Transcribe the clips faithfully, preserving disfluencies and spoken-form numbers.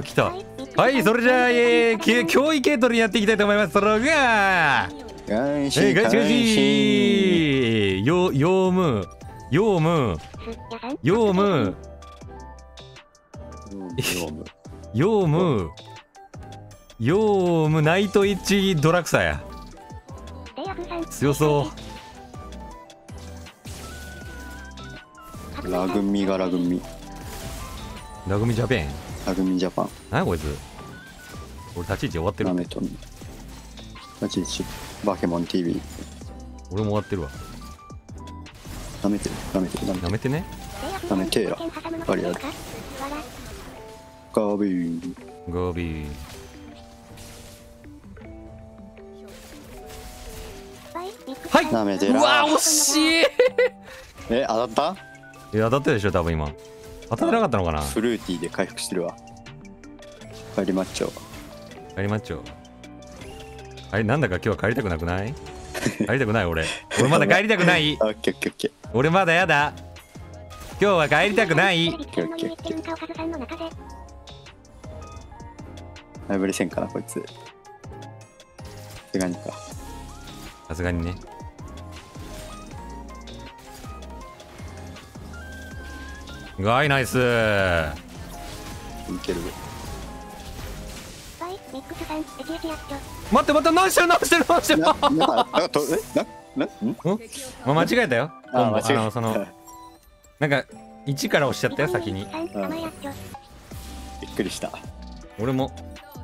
わ来た。はい、それじゃあ、えー、脅威系統にやっていきたいと思います。それがガンシーガチガガンチよ、ヨウムヨウムヨウムヨウムヨウムナイトイッチドラクサや。強そう。 ラグミがラグミラグミジャペン。 ラグミジャパン。 何こいつ。俺立ち位置終わってる。 ナメトン立ち位置バケモン ティーブイ。 俺も終わってるわ。 なめてるなめてるなめてるなめてね。 なめてやありゃガビーゴビー。はい。 なめてらうわ惜しい。 え当たったいや当たったでしょ多分今。当たってなかったのかな。 フルーティーで回復してるわ。帰りマッチョ帰りマッチョ。あれなんだか今日は帰りたくなくない？帰りたくない俺。俺まだ帰りたくない。 オッケーオッケーオッケー俺まだやだ。今日は帰りたくない。 オッケーオッケーオッケーライブリせんかなこいつ。さすがにか。 さすがにね。ガイナイス。 いける。 待って待って何してる何してる何してる。 なななとえななん？ んま間違えたよ。 あコンボ間違えあのそのなんかいちから押しちゃったよ先に。 うんびっくりした。 俺も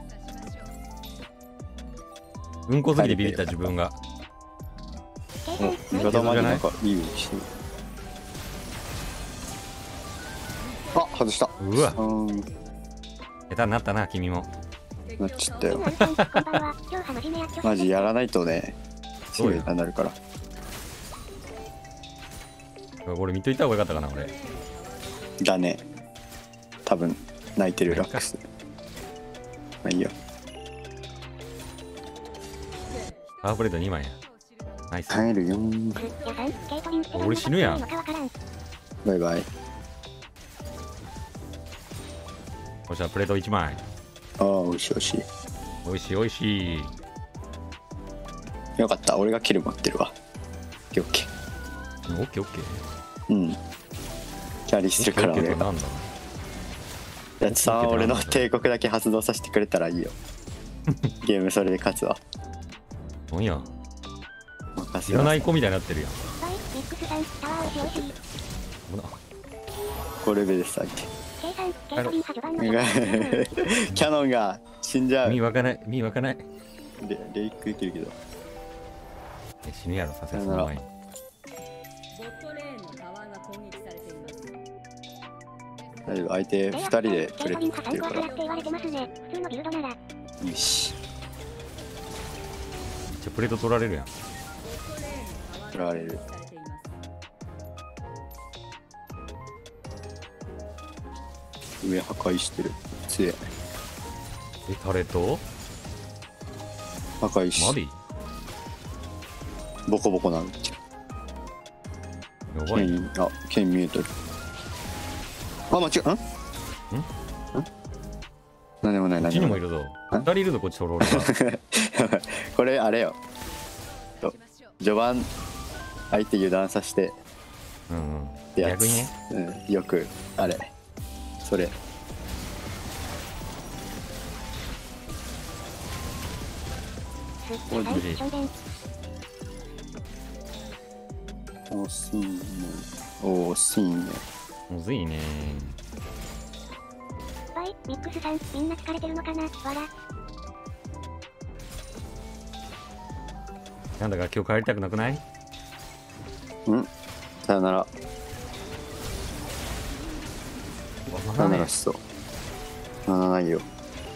うんこすぎてビビった自分が。 お味方までなんかいいようにしてる。あ外した。 うわうん下手になったな君も。 なっちゃったよ。マジやらないとね強いななるから。 俺見といた方がよかったかな俺。 だね多分泣いてるラックス。まあいいよ。 パワープレートにまいや。ナイス。 帰るよ。 俺死ぬやん。 バイバイ。 おっしゃプレートいちまい。 ああおいしいおいしい。 おいしいおいしい。 よかった俺がキル持ってるわ。オッケーオッケオッケーオッケー。 ー。うんキャリーするから俺が。 なんだ。 やつさん俺の帝国だけ発動させてくれたらいいよ。ゲームそれで勝つわ。 なんや任せいらない子みたいになってるやん。 ごレベルです相手。 帰ろう。 キャノンが死んじゃう。 身わかない身わかない。 レレイクいけるけどえ死ぬやろさせそさよならの前に。 大丈夫相手ふたりでプレイってるからよしじゃプレート取られるやん。 取られる。上破壊してる。強いえタレと破壊しマディボコボコなる。 やばい。 ケンあケン見えとる。あ間違えんんん何でもないこっ何でもない。 ちにもいるぞ。二人いるぞこっち取ろう俺が。 これあれよと序盤相手油断させてうんうん。 ってやつ逆にね。 うん、よくあれそれおじじおしんねおしんねむずいね。 ミックスさん、みんな疲れてるのかな、わら。 なんだか今日帰りたくなくない？ うんさよならさよならしそうならないよ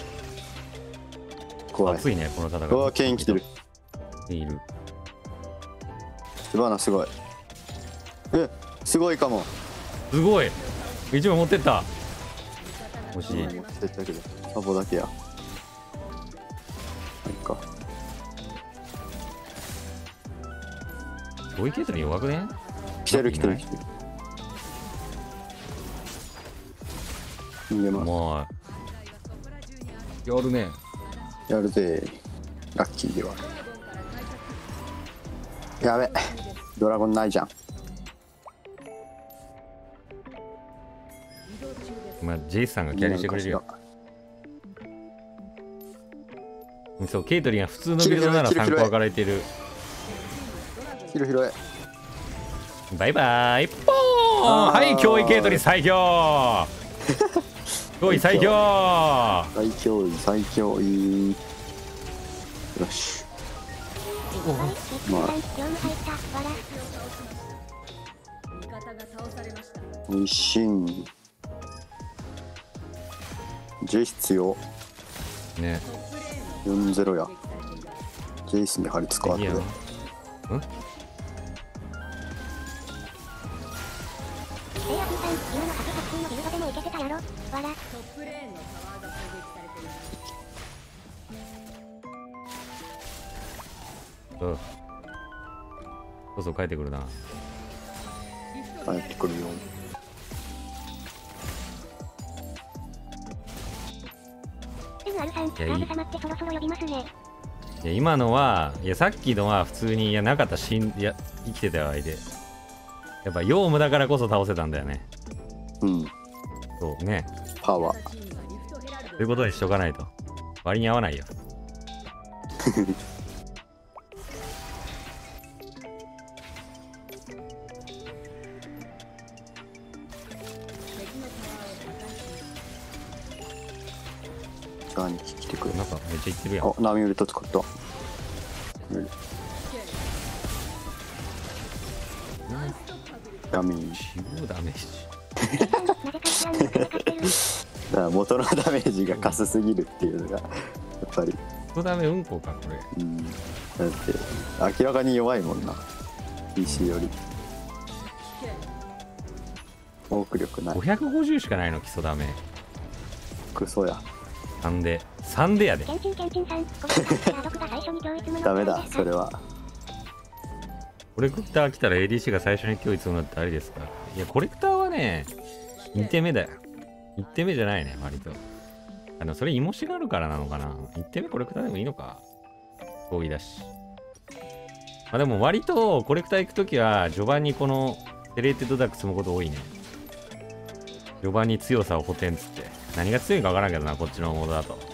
怖い。 暑いねこの戦い。 うわケイン来てる。 いる。 スバナすごい。えすごいかも。 すごい。一枚持ってった。欲しい。 持ってったけどサボだけや。なんかロイケートに弱くね？ 来てる来てる来てる。逃げます。 まあやるね。 やるぜ。ラッキーでは。やべ、ドラゴンないじゃん。 まあジェイスさんがキャリーしてくれるよ。そう、ケイトリンが普通のビルドなら参考分かれてる。 ヒロヒロへ。 バイバイ。ポーン。はい、脅威ケイトリン最強。脅威最強。 最強い最強い。よし。まあ。おいしい。ジェイス必要。 ね。 よんゼロや。ジェイスに張り付くわけで。 うん。 レアブさん、今のハケ作品のビルドでもいけてたやろ。わら。 うん。そうそう帰ってくるな。 帰ってくるよ。 エムアール さん、カーブ様ってそろそろ呼びますね。 いや今のはいやさっきのは普通にいやなかった死んいや生きてたよ相手。やっぱヨウムだからこそ倒せたんだよね。 うん。 そうね。 パワー。 ということにしとかないと割に合わないよ。 ガーニ来てくれ。 なんかめっちゃいってるやん。 あ、ナミウルト使った。ダメージ。 中ダメージ。 だから元のダメージがカスすぎるっていうのがやっぱり。 こダメうんこかこれ。 うん。だって明らかに弱いもんな。ピーシー より。多く力ない。 ごひゃくごじゅうしかないの基礎ダメ。 クソや。 さんでさんでやで。 ケンチンケンチンさん、 ダメだそれは。 コレクター来たら エーディーシー が最初に今日いつもなってあれですか。いやコレクターはねにてめだよ。いってめじゃないね割と。あのそれイモシがあるからなのかな。いってめコレクターでもいいのか。合意だし。まあでも割とコレクター行くときは序盤にこのセレーテッドダック積むこと多いね。序盤に強さを補填っつって。何が強いか分からんけどなこっちのモードだと。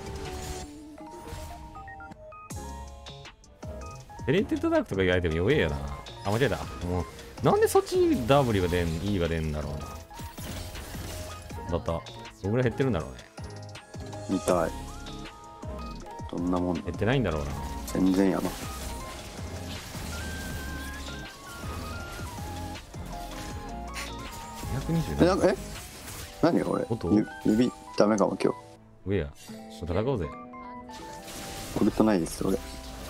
セレーテッドダークとか言われても弱えよな。あ、間違えた。もう、なんでそっち ダブリュー が出ん、E が出んだろうな。だった。どんぐらい減ってるんだろうね。 見たい。どんなもんだ。 減ってないんだろうな。 全然やな。 にひゃくにじゅうなな。 え、え何これ音ゆ指ダメかも今日。 上や。ちょっと戦おうぜ。 これとないです俺。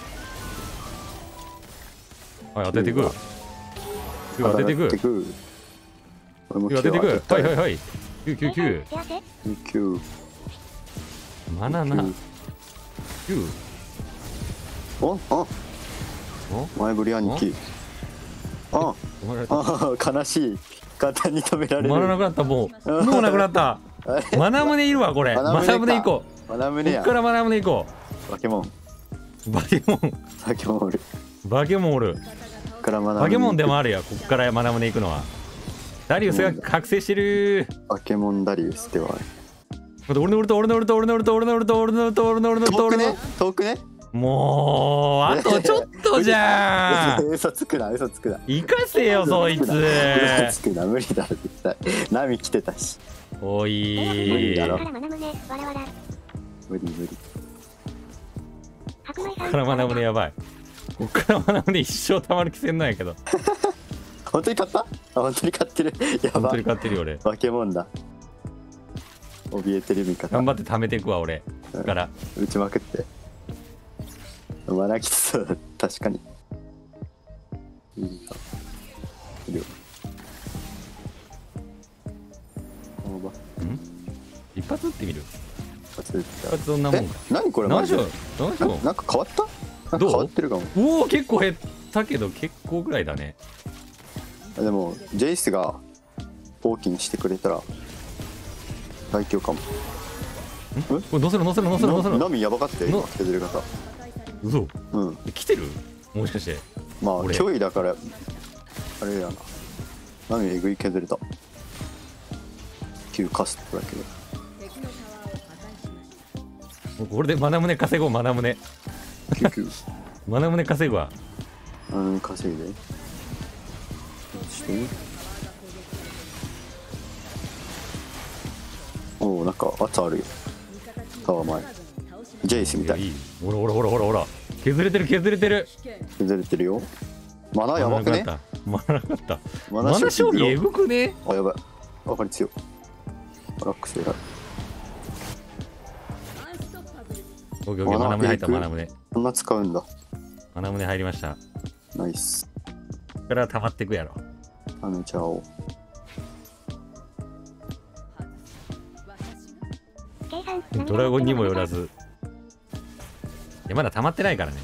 はい、当ててく。当ててく。 俺も当ててく。はいはいはい。きゅうきゅうきゅう。 きゅう。 マナナ。きゅう。 おあ前振り兄貴。ああ悲しい。簡単に止められる。 マナなくなったもう。もうなくなった。マナムネいるわこれ。マナムネ行こう。 マナムネや。 こっからマナムネ行こう。バケモン。 バケモン。 バケモンおる。 バケモンおる。バケモンでもあるよ。こっからマナムネ行くのは。ダリウスが覚醒してる。 バケモンダリウスではある。 俺の俺と俺の俺と俺の俺と俺の俺と俺の俺と俺の俺の俺と俺の遠くね遠くね。 もうあとちょっとじゃん。 嘘つくな嘘つくな。 行かせよそいつ。 嘘つくな無理だろ絶対。ナミ来てたし。 おい無理だろ。無理無理。 こっからマナムネやばい。こっからマナムネ一生たまる気せんないけど。 本当に勝った？あ本当に勝ってる。やば。 本当に勝ってるよ俺。 バケモンだ。怯えてる味方。 頑張って貯めていくわ俺。こっから打ちまくって。マナきつそうだ確かに。いいか。いるよ。 ん？一発撃ってみる。 一発撃った。 一発どんなもんか。 何これマジで。 何しよう。 なんか変わった？なんか変わってるかも。 おお結構減ったけど結構ぐらいだね。 でもジェイスが大きにしてくれたら最強かも。 これ乗せろ乗せろ乗せろ乗せろ。 ナミやばかったよ今削り方。 嘘。 うん。 来てる？もしかして。 まあ俺脅威だからあれやな。ナミえぐい削れた。きゅうカストだけど。 もうこれでマナムネ稼ごうマナムネ。 きゅうきゅう。 マナムネ稼ぐわ。 うん、稼いで。そして。おお、なんか圧あるよ。タワー前。ジェイスみたい。 いい。ほらほらほらほらほら。削れてる削れてる。 削れてるよ。マナやばくね？ マナなかった。 ママナ消費えぐくね？ あ、やばい。あ、これ強い。ラックス偉い。 オッケーオッケー、マナムネ入ったマナムネ。 こんな使うんだ。 マナムネ入りました。 ナイス。 ここから溜まっていくやろ。 あめちゃおう。 ドラゴンにもよらず。いやまだ溜まってないからね。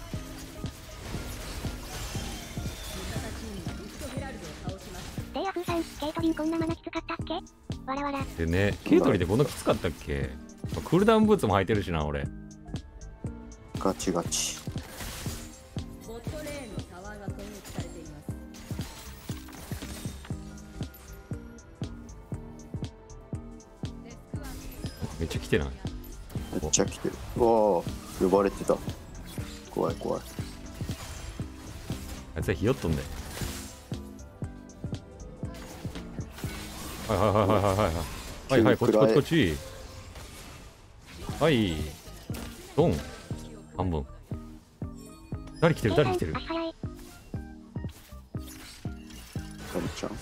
レイヤフーさん、ケイトリンこんなマナきつかったっけ？わらわら。 でね、ケイトリでこんなきつかったっけ？クールダウンブーツも履いてるしな、俺。 ガチガチ。 めっちゃ来てない？ めっちゃ来てる。うわあ、呼ばれてた。怖い怖い。 あいつはひよっとんだよ。はいはいはいはいはいはいはいはい、こっちこっちこっち。はい、ドン半分。誰来てる誰来てる？ カリちゃん。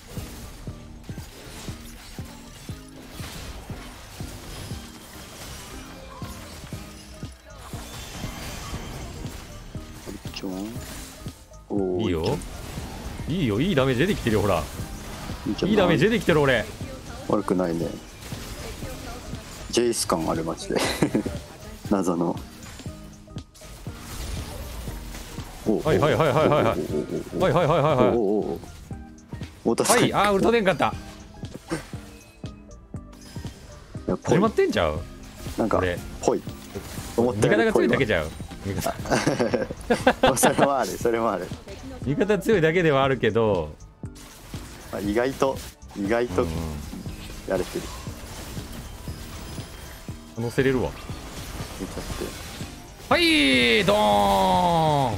いいよいいよ、いいダメージ出てきてるよ、ほら。 いいいダメージ出てきてる俺。 悪くないね。ジェイス感あるマジで。謎の。 はいはいはいはいはいはいはいはいはいはいはい。あー、ウルト出んかった。始まってんちゃう？ なんかぽい。 思ったより味方が強いだけちゃう。味方それもあるそれもある。 味方強いだけではあるけど、 意外と意外とやれてる。 乗せれるわ。 見ちゃって。 はいドーン。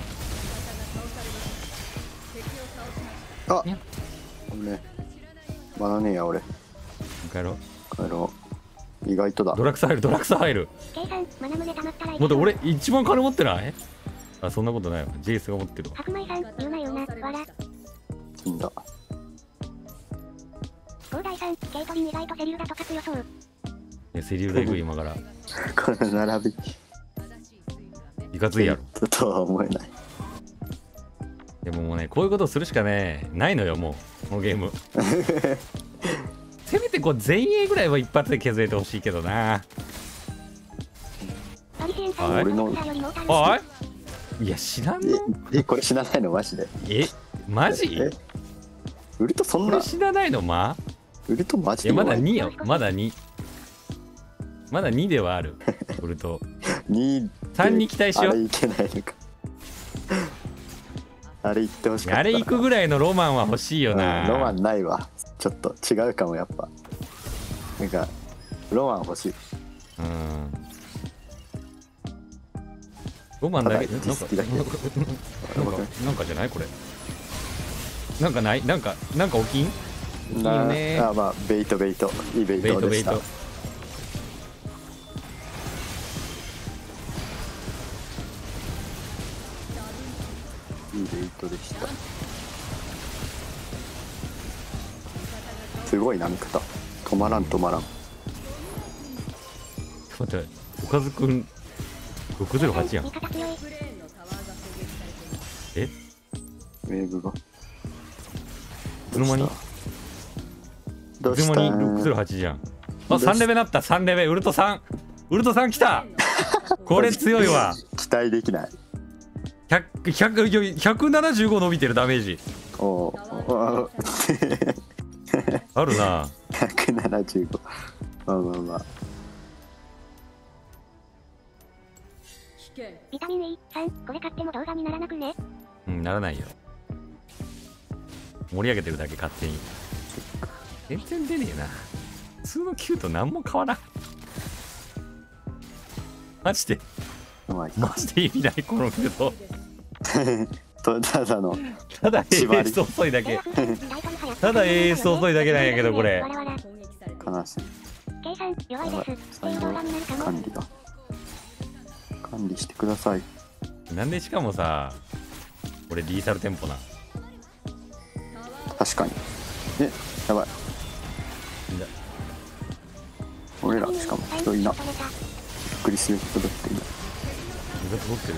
あ、俺まだねえや俺。 帰ろう帰ろう。意外とだ。 ドラクサ入るドラクサ入る。もっと俺一番金持ってない？あ、そんなことないわ。ジェイスが持ってるわ。 白米さん言うな言うなわら。 いいんだ。 広大さん、ケイトリン意外とセリューだとか強そう。 いや、セリューだいく今から。 これ並びいかついやろ。 とは思えない。 でももうね、こういうことするしかねないのよ、もうこのゲーム。せめてこう前衛ぐらいは一発で削れてほしいけどな。 俺のおい、いや知らんの？ え、これ死なないのマジで？ え、マジ？ ウルトそんな？ これ死なないの？まウルトマジで？ いやまだによ、まだに。まだにではある。ウルト。 に。 さんに期待しよう。 あれいけないのか。あれ言ってほしかった。 あれ行くぐらいのロマンは欲しいよな。 ロマンないわ。ちょっと違うかもやっぱ。なんかロマン欲しい。 うん。ロマンだけなんかなんかなんかじゃないこれ。なんかないなんかなんか起きん？起きんよね。 あ、まあベイトベイトいいベイトでした。いいベイトでした。すごいな味方。止まらん止まらん。 待って、おかずくんろくゼロはちやん。え？ ウェーブが。 いつの間に？いつの間にろくゼロはちじゃん。あ、さんレベなった。さんレベウルトさん。ウルトさん来た。これ強いわ。 期待できない。 ひゃく、ひゃく、ひゃくななじゅうご伸びてるダメージ。 おお。 あるな。 ひゃくななじゅうご。まあまあまあ。 ビタミン イーさん、これ買っても動画にならなくね？ うんならないよ。盛り上げてるだけ勝手に。全然出ねえな。普通の Q と何も変わらん。マジでうまいマジで意味ないこの Q と。 とただのただ エー縛りエス 遅いだけ。たただ エーエス 遅いだけなんやけどこれ。 悲しい。 計算弱いです。っていう動画になるかも。 管理が管理してください。 なんでしかもさ、俺リーサルテンポな。 確かに。え、やばい。俺らしかも人いな。びっくりすることだっていない。 意外と持ってる。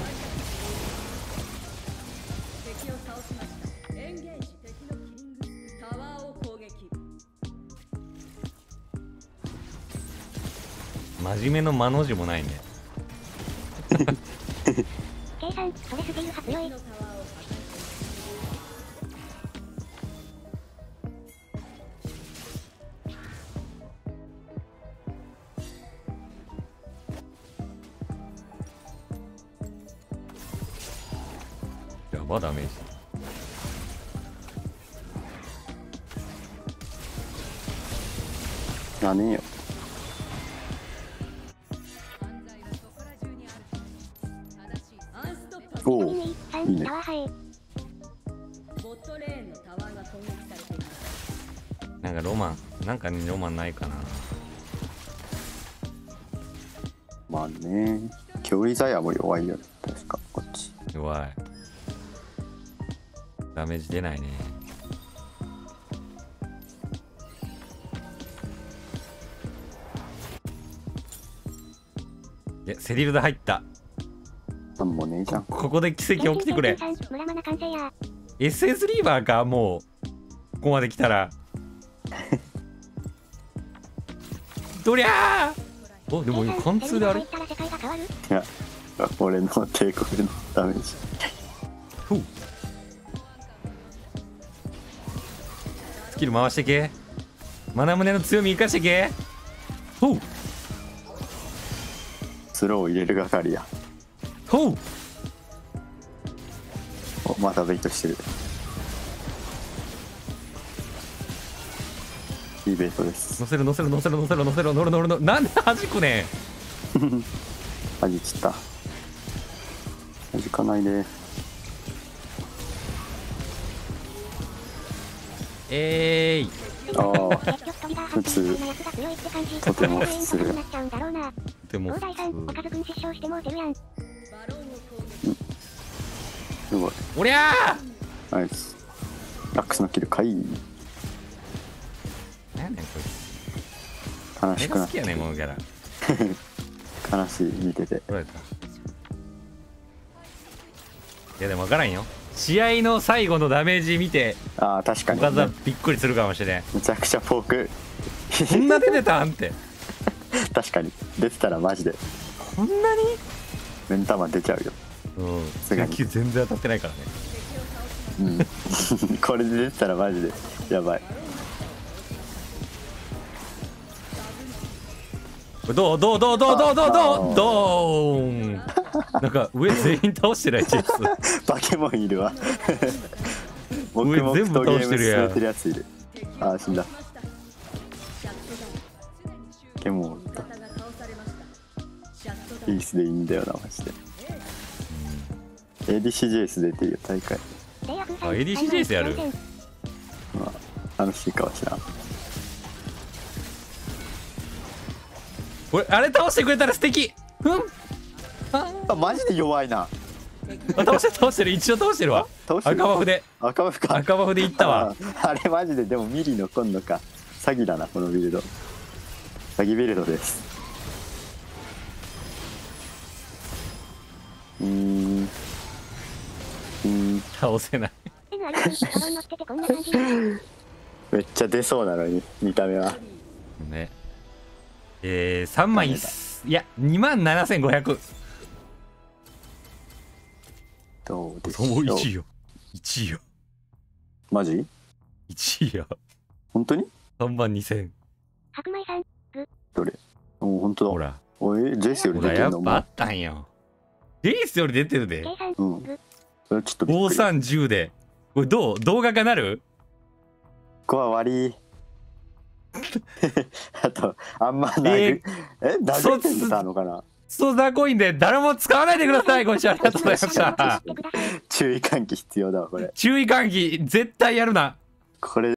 真面目の間の字もないね。 計算、それスキル発用。 やばダメージ。 やねえよ。おお、いいね。 なんかロマン、なんかロマンないかな。 まあね、脅威ザヤも弱いよ。確かこっち。 弱い。ダメージ出ないね。いや、セリルダ入った。 なんもねえじゃん。 ここで奇跡起きてくれ。 村マナ完成や。 エスエス リーバーか、もう。ここまで来たら。どりゃー。お、でも貫通であれ。 いや、俺の抵抗のダメージ。 ふう。スキル回してけ。マナムネの強み生かしてけ。ほう。 スローを入れる係や。 ほう。 お、またベイトしてる。いいベイトです。 乗せる乗せる乗せる乗せる乗せる乗る乗る乗る。なんで弾くねん。 弾きった。弾かないで。 えーい。 ああ、普通。とても普通。 でも大台さん、おかずくん失笑してもうてるやん。 すごい。 おりゃナイス。ラックスのキルかい。 ー。なんやねんこいつ。 悲しくなって目が好きやねんこのキャラ。 悲しい見てて。 どうやった。いやでも分からんよ。試合の最後のダメージ見てああ、確かに、ね、 おかずはびっくりするかもしれん。 めちゃくちゃフォークこんな出てたんって確かに出てたらマジでこんなに目ん玉出ちゃうよ。 うんすがに野球全然当たってないからね。 うんこれで出てたらマジでやばい。 どうどうどうどうどうどうどうどーんなんか上全員倒してないチェスバケモンいるわ僕も全部倒してるやん。 ゲーム進めてるやついる。ああ死んだ。バケモンおった。ピースでいいんだよなマジで。エーディーシージェイエス 出てるよ大会。 あ エーディーシージェイエス やる。 まあ楽しいかは知らん。 これあれ倒してくれたら素敵。うんあマジで弱いな。 あ倒してる倒してる一応倒してるわ。 倒してる赤バフで赤バフか。 赤バフでいったわ。 ああれマジででもミリ残んのか。詐欺だなこのビルド。詐欺ビルドです。うーんうーん倒せないめっちゃ出そうなのに見た目はね。えー、さんまんいっいやにまんななせんごひゃく。 どうでしそょう。 ういちいよいちいよマジいちいよ本当にさんまんにせん。 白米さんどれお本当だ。 ほらおいジェイスよりほらやっ出てんのもぱあったんよ。 レイスより出てるで。 計算、 うんグ、 それちょっとびっご、 くり。 さん、じゅうで。これどう動画がなる？ ここは割り。あと、あんま殴える。え、殴ってんのかな。 ストザコインで誰も使わないでください。ご視聴ありがとうございまししてた。 ください。 注意喚起必要だわ、これ。 注意喚起、絶対やるな。 これ